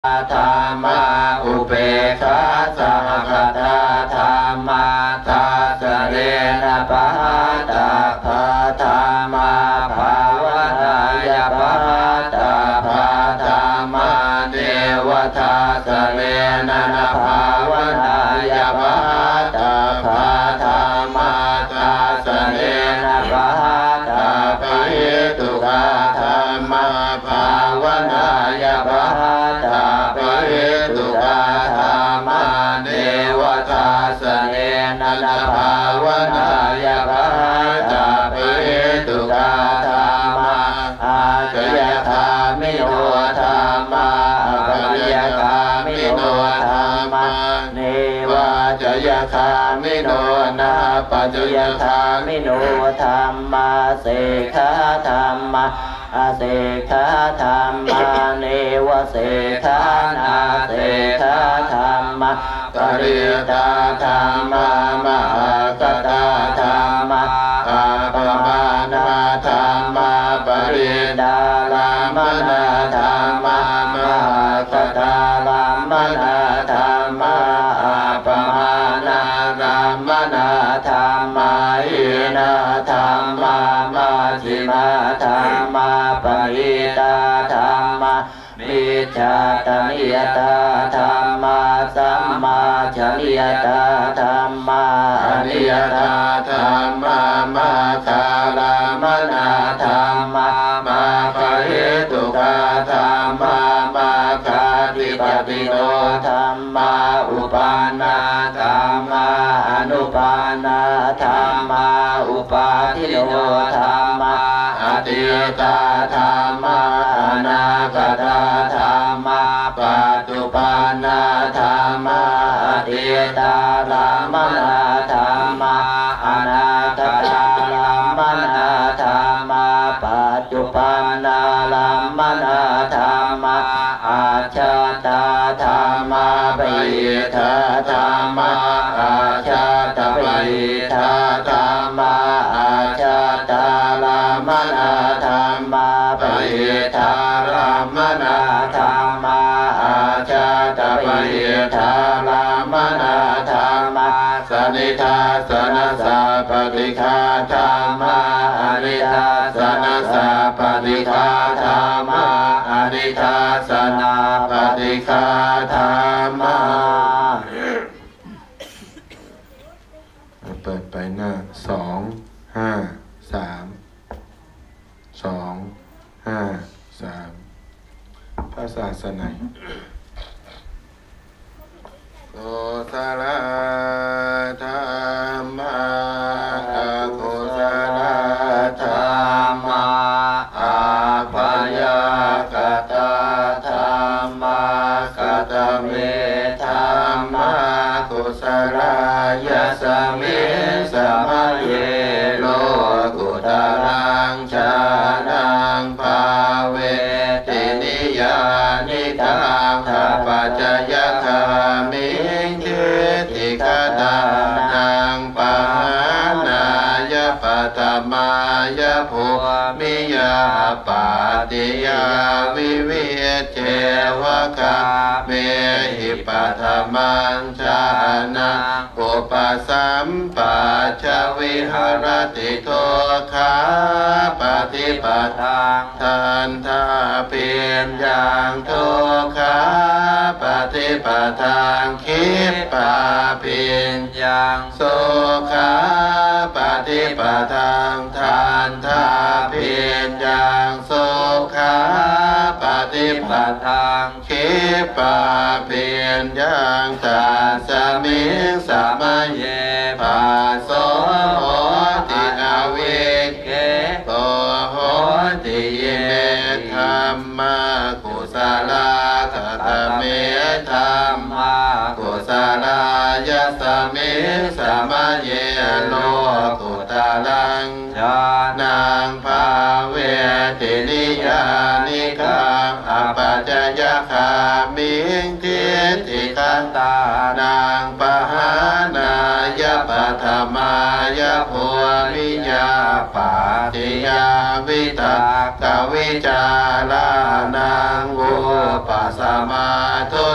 ธรรมาอุเบกขาสหคตาธรรมาทัสสะเรนะปะหาตาภาธรรมาภาวนายปะหาตาภาธรรมาเทวทัสสะเรนะภาวนายปะหาตาภาธรรมาทัสสะเรนะปะหาตาภะเหตุกาธรรมาภาวนายปะหาตาภะเหตุกาธรรมาเทวทัสสะเรนะภาวนายปะหาตาภะเหตุกาธรรมาอาจยคามิโนธรรมาปัญญคามิโนธรรมาเนวาจยคามิโนนาปัจจยคามิโนธรรมาเสขะธรรมาอาเสขะธรรมาเนวเสขะนาเสขะธรรมาปริตาธรรมามหากตาธรรมาอาปมานาธรรมาปริดาลามนาธรรมามหากตาลามนาธรรมาอาปมานาลามนาธรรมาอินาธรรมามาจิมาธรรมาปริตาธรรมามิจฉาตนิยตาธรรมาสัมมาจริยตาธรรมาอนิยตาธรรมามาคาลามนาธรรมามาปะเหตุกาธรรมามาคาติปติโนธรรมาอุปานาธรรมาอนุปานาธรรมาอุปาทิโนธรรมาอติตาธรรมาอนาคตาธรรมาปัจจุปานาธรรมาอติตาลามนาธรรมาอนาคตาลามนาธรรมาปัจจุปานาลามนาธรรมาอาชาตาธรรมาปิทาธรรมาอาชาตาปิทาธรรมาอาชาตาลามนาธรรมาปิทาลามนาธรรมาอาชาตาปิทาลามนาธรรมาสนิทาสนะสาปฏิฆาธรรมาอนิทาสนะสาปฏิฆาธรรมาอนิทาสนะปฏิฆาธรรมาเปิดไปหน้า253ภาษาสนัยโสทลาธรรมาโคสลาธรรมาอาภยกตาธรรมากตเมธรรมากุศลายสมิสมัยเยโลกุตรังชานังภาเวตินิยานิทังทัปปัจจยคามิทิติคตานังปะหานายปัตตมายภูมิยาปาติยาวิเวเจวะคาเมหิปัตถมัญชานะอุปสัมปัชชวิหารติโทคาปฏิปทังทันทาเพียรอย่างโทคาปฏิปทังคิปปาเพียรอย่างโสคาปฏิปทังทานทาเพียรอย่างโสคาปฏิปทังคิปปาเพียรอย่างตาสมิงสมัยเยภาโสโหติอวิเกโตโหติเยธรรมะกุศลกตเมธรรมะกุศลายสมิงสมัยเยโลกุตรังญาณังภาเวตินิยานิคังอปัจจยคามิงทิติคันตานังปหานายปัตถมายภูมิยาปาติยาวิตากวิจารานังอุปสมาทุ